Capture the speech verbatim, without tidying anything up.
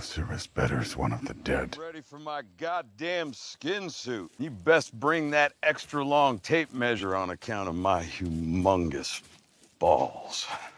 Officer is better as one of the dead. Ready for my goddamn skin suit. You best bring that extra long tape measure on account of my humongous balls.